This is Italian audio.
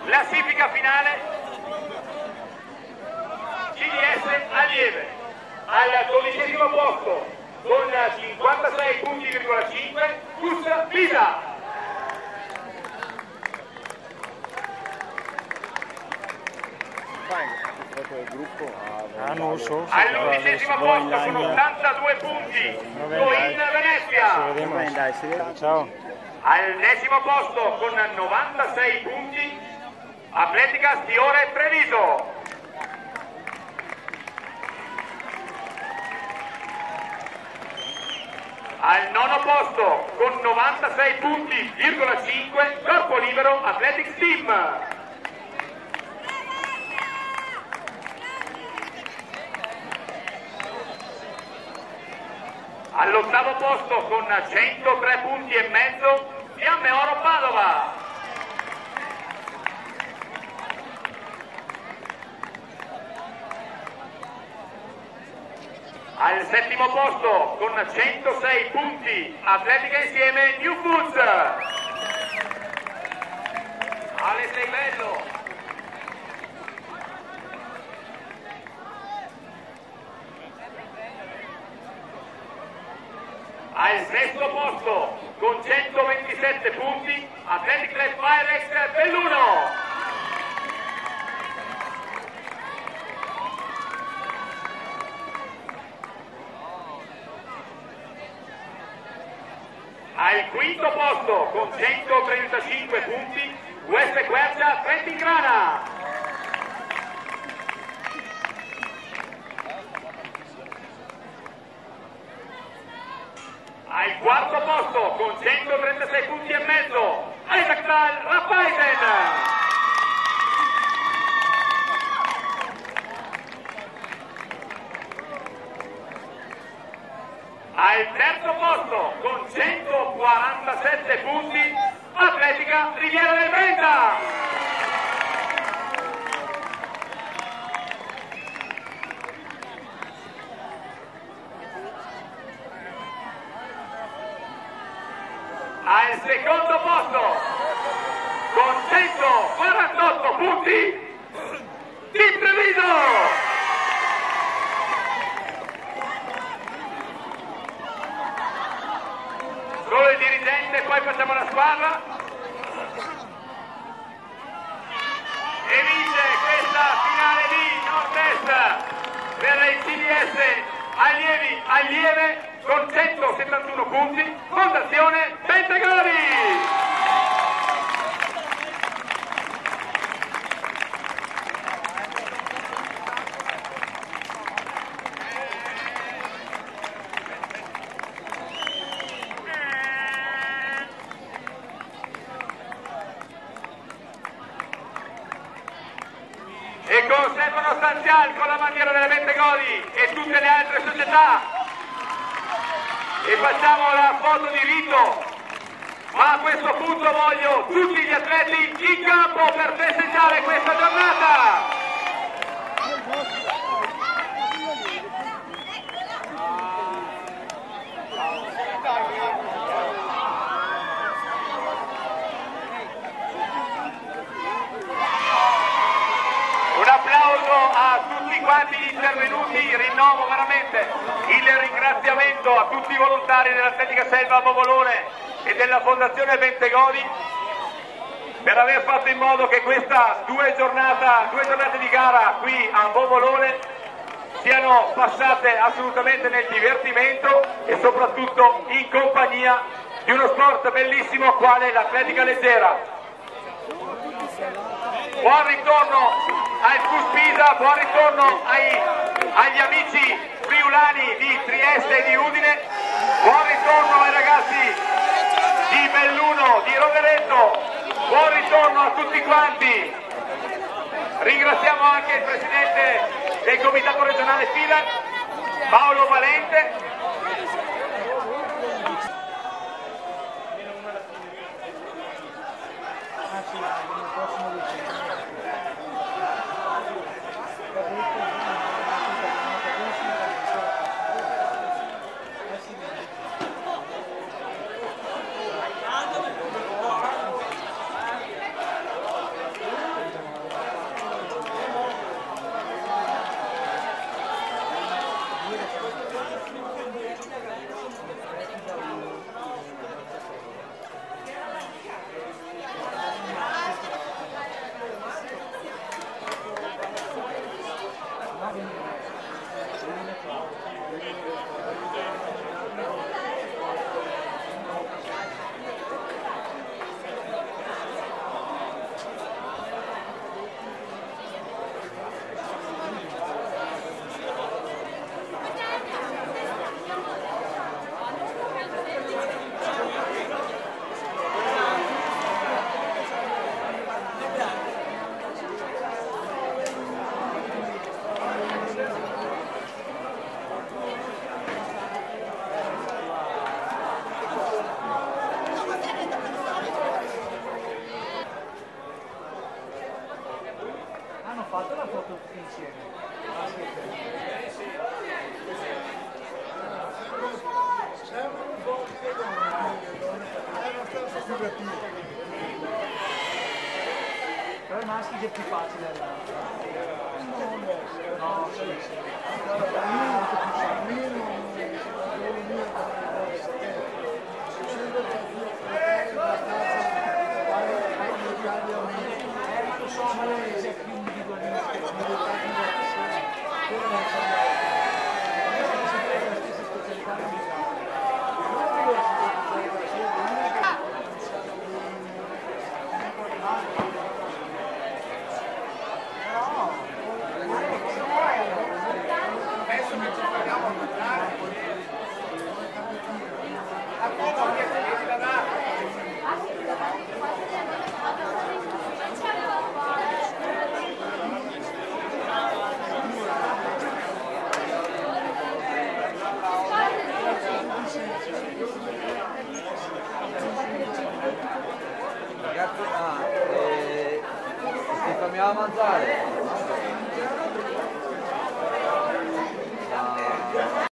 Classifica finale, CDS Allieve al 12° posto con 56,5 punti, Cus Pisa. All'11° posto con 82 punti, Coin Venezia. Ciao. Al 10° posto con 96 punti, Atletica Stiore Treviso. Al 9° posto con 96 punti,5, Corpo Libero Athletics Team. All'8° posto con 103,5 punti, Fiamme Oro Padova. Al 7° posto con 106 punti, Atletica Insieme New Foods. Ale, sei bello! Al 6° posto con 127 punti, Athletic Club Firex Belluno. Al 5° posto con 135 punti, West Quercia Trentigrana. Al 4° posto con 136,5 punti, Isaac Raffaisen. Al 3° posto con 147 punti, Atletica Riviera del Brenta. Al 2° posto con 148 punti, Team Treviso. Solo il dirigente, poi facciamo la squadra. E vince questa finale di Nord-Est per il CDS Allieve con 171 punti, Fondazione Bentegodi. E conservano Stanzial con la bandiera della Bentegodi e tutte le altre società. E facciamo la foto di rito, ma a questo punto voglio tutti gli atleti in campo per festeggiare questa giornata. Un applauso a tutti quanti gli intervenuti, rinnovo veramente il ringraziamento a tutti i volontari dell'Atletica Selva Bovolone e della Fondazione Bentegodi per aver fatto in modo che questa due giornate di gara qui a Bovolone siano passate assolutamente nel divertimento e soprattutto in compagnia di uno sport bellissimo quale l'atletica leggera. Buon ritorno al Cus Pisa, buon ritorno agli amici friulani di Trieste e di Udine, buon ritorno ai ragazzi di Belluno, di Rovereto, buon ritorno a tutti quanti. Ringraziamo anche il presidente del comitato regionale FIDA, Paolo Valente. fatto la foto tutti insieme. Però i maschi è più facile no, sì. Ma lo so, ma lei è più Ragazzi, ti fermiamo a mangiare.